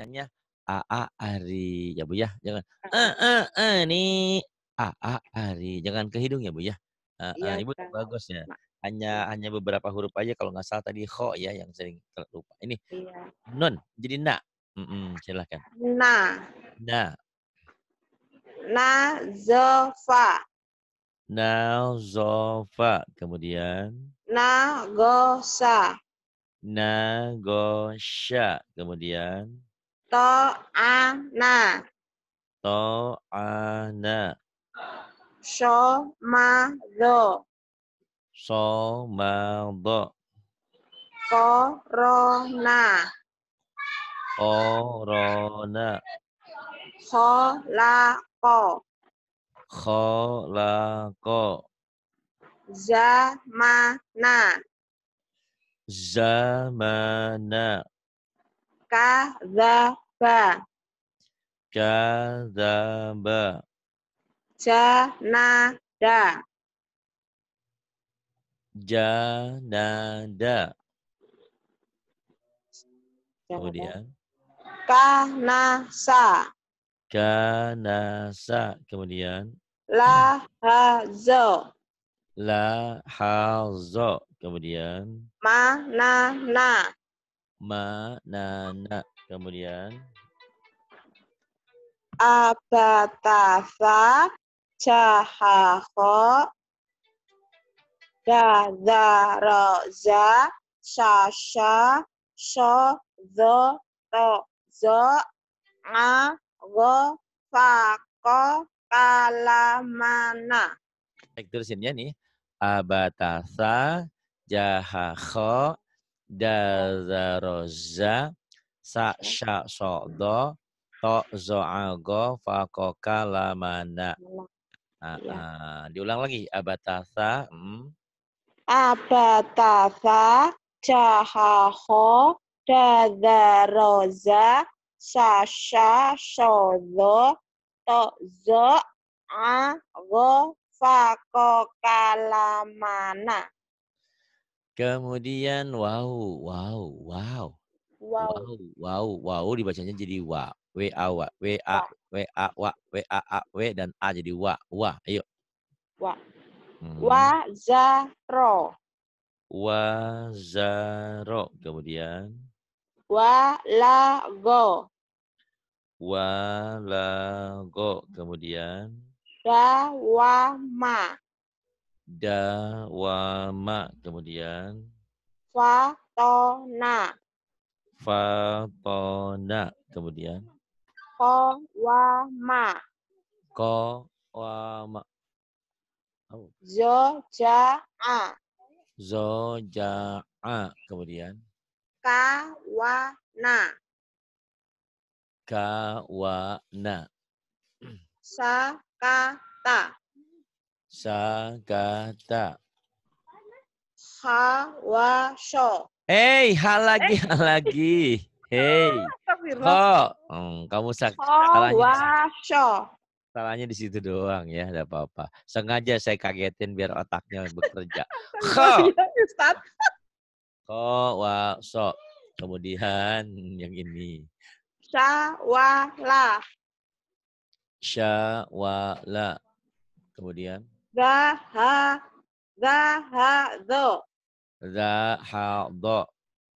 bacanya Aa Ari ya Bu ya. Jangan nih Aa Ari. Jangan ke hidung ya Bu ya. Iya, Ibu Kak. bagus ya. Iya. Hanya beberapa huruf aja kalau nggak salah tadi kho ya yang sering terlupa. Ini Iya. nun jadi na. Silakan. Na. Na. Nazofa. Nazofa. Kemudian Nagosa. Nagosha. Kemudian To'ana. To'ana. Somado. Somado. Corona. Corona. Kholaqo. Kholaqo. Zamana. Zamana. Kadzaba. Kadzaba. Janada. Janada. Kemudian Kanasa. kanasa. Kemudian Lahazo. lahazo. Kemudian Manana. manana. Kemudian Abatasa. Jahaho. Dadaroza. Sasha. Shozo. Tozo. Ago. Fako. Kalamana. baik tulisinnya nih. Abatasa jahakho dazaroza sa sya sodo to zoago fakoka lamana. Diulang lagi abatasa. Abatasa. Jahaho. Dadaroza. Sasha. Shozo. Tozo. Ago. Fako. Kalamana. Kemudian wow. Wow. Wow dibacanya jadi wa. W A wa. W A wa. W A A W dan A jadi wa. Wah, ayo. Wa. Wazaro. Wazaro. Kemudian Walago. walago. Kemudian Dawama. dawama. Kemudian Fatona. fatona. Kemudian Kowama. kowama. Oh. Zoja'a. Zoja'a. Kemudian Kawana. kawana. Sakata. Sagata. Hawasyo. Hey, hal lagi. Hey. Kok? Kamu salahnya di situ. Hawasyo. Salahnya di situ doang ya, enggak apa-apa. Sengaja saya kagetin biar otaknya bekerja. Kho. Kho wa so. Kemudian yang ini. Syawala. Syawala. Kemudian Zahado. zahadho.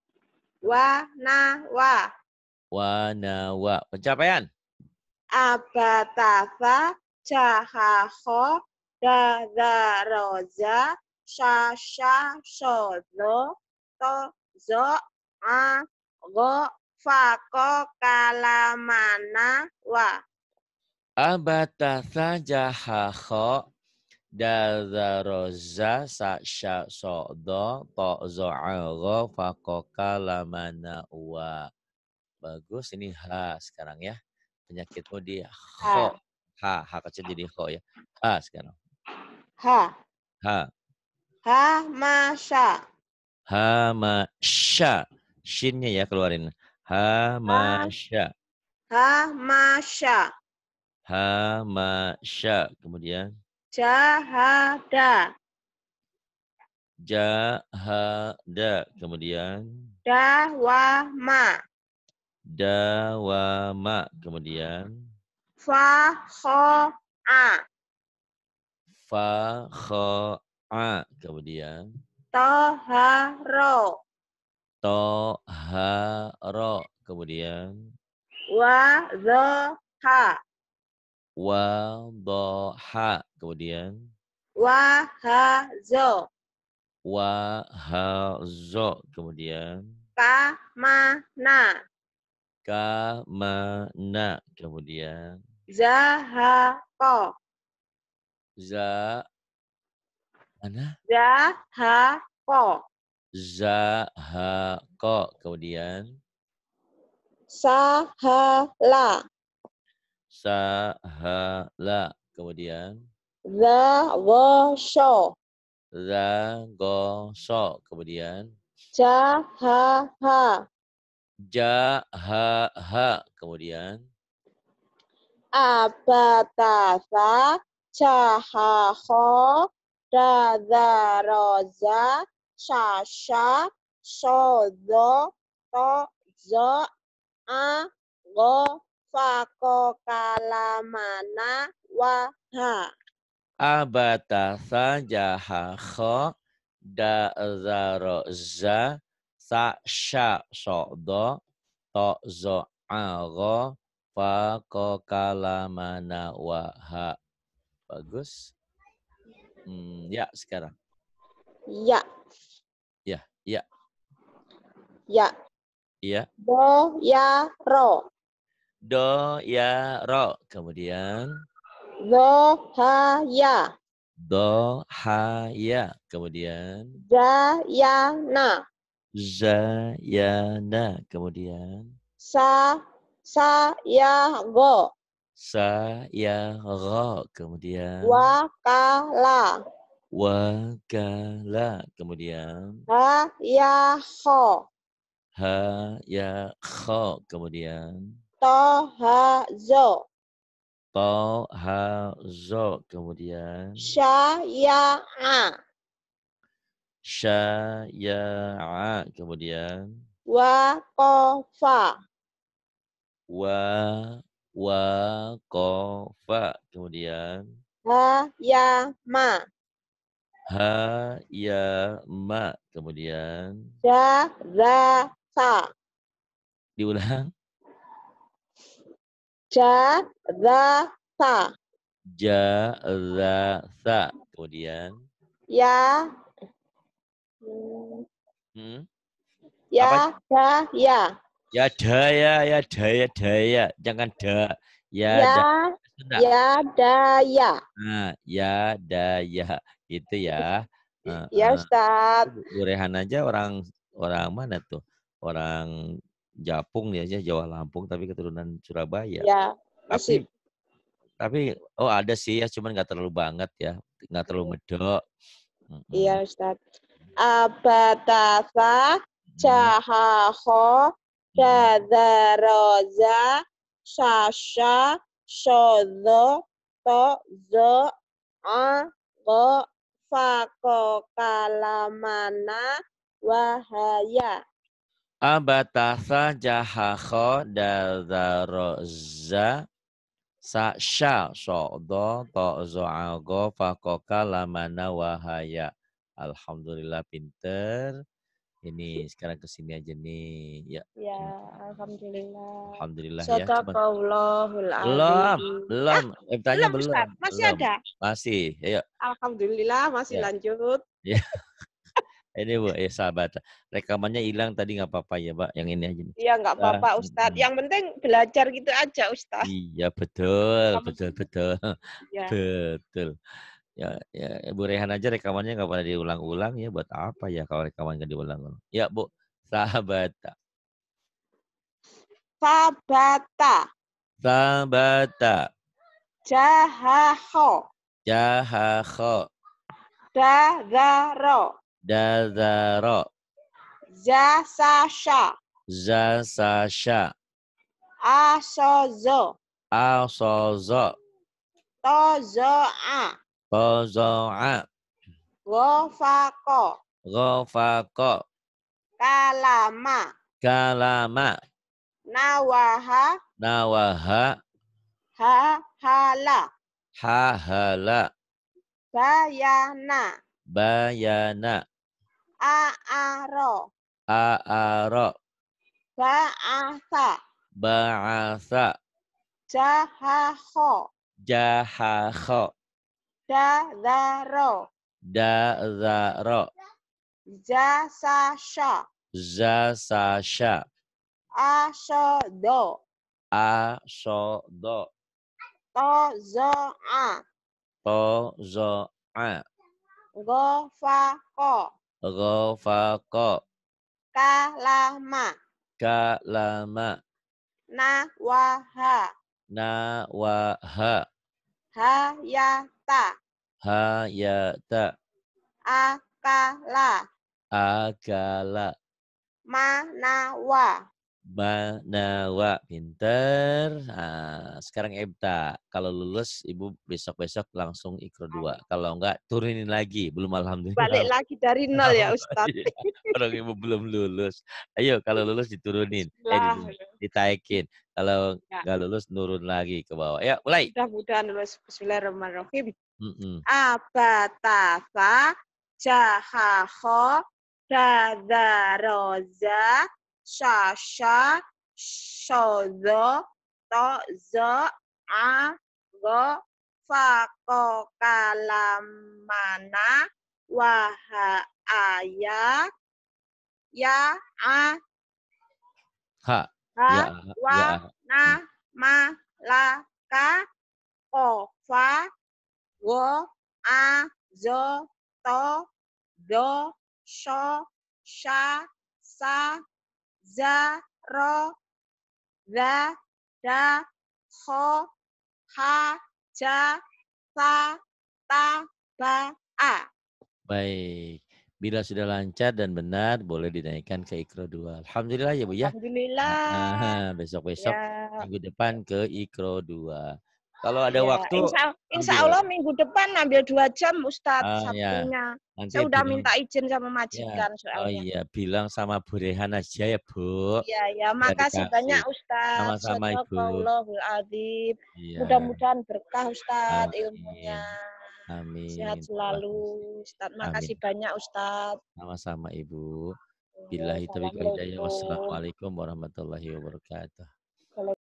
Wanawa. Wanawa. Pencapaian. Abatasa. Jahaho. Dadaroza. Sasha. Shozo. Tozo. Ago. Fako. Kalamana. Wa. Abatasa jahakho dazaroza sasya sodo to'zo'agho fakoka lamana uwa. Bagus, ini ha sekarang ya. Penyakitmu di kho. Ha kecil jadi kho ya. Ha sekarang. Ha. Ha. Hamasya. Hamasya. Shinnya ya keluarin. Hamasya. Hamasya. Hamasya. Kemudian Jahada. jahada. Kemudian Dawama. Dawama. Kemudian Fakho'a. fakho'a. Kemudian Toharo. toharo. Kemudian Wadhoha. wadoha. Kemudian Wahazo. wahazo. Kemudian Kamana. kamana. Kemudian Zahako. za mana? Zahako. Zahako. Kemudian Sahala. sahala. Kemudian Zawosho. zagoso. Kemudian Jahaha. jahaha. Kemudian Abatasa. Jahaho. Dadaroza. Shasha. Sodo. Tozo. Go. Fako. Kalamana. Waha. abatasa jahakho dazaroza sasha sodo tozo aro fako kalamana waha. Bagus. Ya sekarang. Ya. Ya, ya, Ya. ya. Do. Ya. Ro. Do ya ro. Kemudian Do. Ha. Ya. do ha ya. Kemudian Ja. Ya. Na. za ya na. Kemudian Sa. Sa. Ya. Go. sa ya ro. Kemudian Wakala. wakala. Kemudian Ha. Ya. Ho. ha ya kho. Kemudian To. Ha. Zo. to ha zo. Kemudian Sha. Ya. A. sya ya a. Kemudian Wa. Ko. Fa. wa ko fa. Kemudian Ha. Ya. Ma. ha ya ma. Kemudian Ja. Za. Sa. diulang Ja. Za. Sa. ja za sa. Kemudian Ya. apa? Ya. Da. Ya. Ya daya, ya daya, daya. Jangan da. Ya Ya. daya. Sunda. Ya. Da. Ya. Nah, ya daya. Itu ya. Ya, Ustaz. Bu Rehan aja orang orang mana tuh? Orang Japung dia aja Jawa Lampung tapi keturunan Surabaya. Ya, masih. Tapi oh ada sih ya cuman nggak terlalu banget ya. Nggak terlalu medok. Iya, Ustaz. Abatasa, jahaho, dadaroza, sasha, shodo, tozo, go, fako, kalamana, wahaya. Abatasa jahakho dadaroza sa sya sodo to zo'ago fakoka lamana wahaya. Alhamdulillah pinter. Ini sekarang kesini aja nih. Ya. Ya, alhamdulillah. Alhamdulillah ya. Sadaqallahul Belum, azim. belum. Tanya Belum, belum. Ustaz. Masih Belum. ada? Masih. Ayo. Alhamdulillah, masih Ya. lanjut. Ya. Ini Bu, sahabat. Rekamannya hilang tadi nggak apa-apa ya, Pak. Yang ini aja nih. Iya, nggak apa-apa, Ustaz. Yang penting belajar gitu aja, Ustaz. Iya, betul, betul, betul. Ya. Betul. Ya, ya, Bu Rehan aja rekamannya nggak pernah diulang-ulang ya. Buat apa ya kalau rekaman nggak diulang-ulang? Ya, Bu. Sahabat. Sabata. Sabata. Jahaho. Jahakho. Dadaro. Dazaro. Zasasha. Zasasha. Asozo. Asozo. Tozoa. Tozo'a. Gofako. Ghafaqo. Kalama. Kalama. nawaha, nawaha, hala, hahala, bayana, bayana, aaro, aara, ba'asa, ba'asa, jahaho, jahakho, dadaro, dazaro, jasasha, zasasha, asodo, asodo, tozo'a, tozo'a, gofako, ghafaqo, kalama, kalama, nawaha, nawaha, hayata, hayata, akala, akala, manawa. manawa. Pinter. Nah, sekarang Ebta. Kalau lulus, Ibu besok-besok langsung Ikro 2. Kalau enggak, turunin lagi. Belum Balik alhamdulillah. lagi dari nol ya Ustadz. Iya, orang Ibu belum lulus. Ayo, kalau lulus diturunin. Bismillah. Ditaikin. Kalau Ya, enggak lulus, nurun lagi ke bawah. Ya, mulai. mudah-mudahan lulus. Bismillahirrahmanirrahim. Mm-mm. Abatafa, jahaho, dadaroza, shasha, shozo, tozo, ago, fako kalamana, waha aya, ya a Ha. ha Ya, wa ya. na ma la ka ko fa wo a zo to do sho sha sa za ro za da ho ha ja sa ta ba a. Baik. Bila sudah lancar dan benar, boleh dinaikkan ke Ikro 2. Alhamdulillah ya Bu ya. Alhamdulillah. Besok-besok Ya. minggu depan ke Ikro 2. Kalau ada Ya, waktu, insya ambil. Allah minggu depan ambil 2 jam Ustadz Ya, Sabtunya. nanti Saya udah bilang, minta izin sama ya, majikan oh soalnya. iya, bilang sama Bu Rehan aja ya Bu. Iya, ya, Biar makasih banyak dikasih. Ustadz. Sama-sama Ibu. Sadaqallahul adzim. Iya, Mudah-mudahan berkah Ustadz ilmunya. amin. Sehat Amin. selalu Ustadz. Amin. Makasih banyak Ustadz. Sama-sama Ibu. Ya, Billahi taufiq wal hidayah. Assalamualaikum. Wassalamualaikum warahmatullahi wabarakatuh.